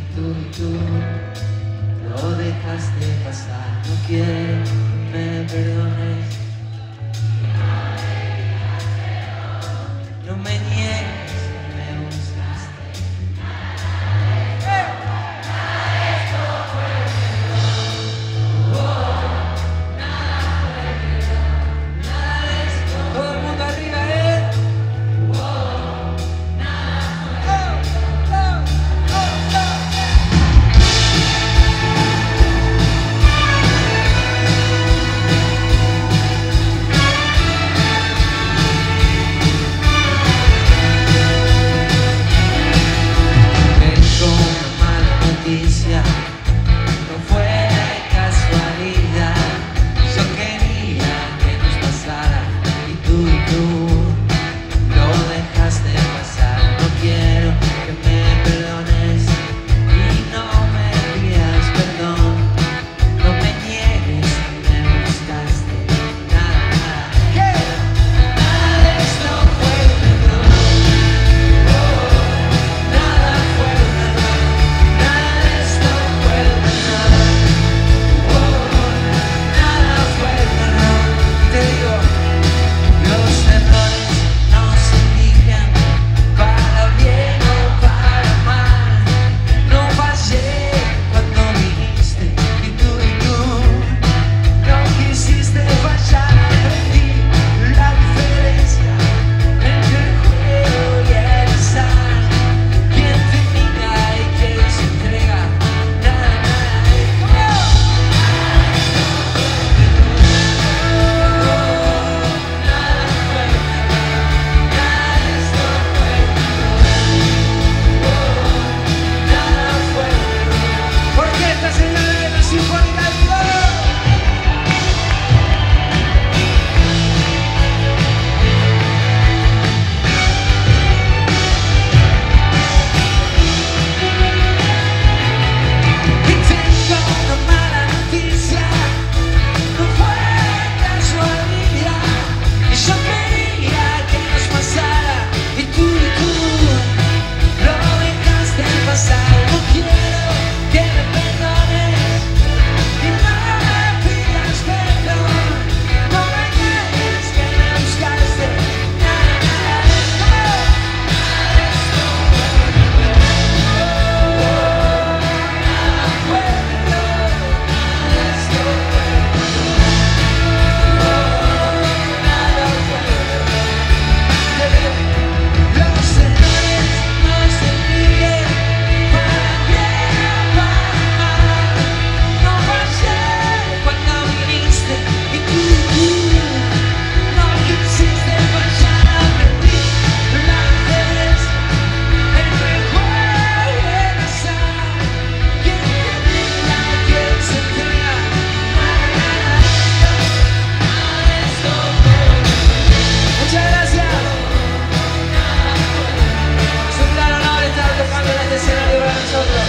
Tú lo dejaste pasar. No quiero que me perdones. No me niegues que me buscaste. Todo el mundo arriba, no fue de casualidad. Yo quería que nos pasara y tú lo dejaste pasar. No quiero que me perdones y no me pidas perdón. No me niegues que me buscaste. Nada de esto fue un error. Nada fue un error. Nosotros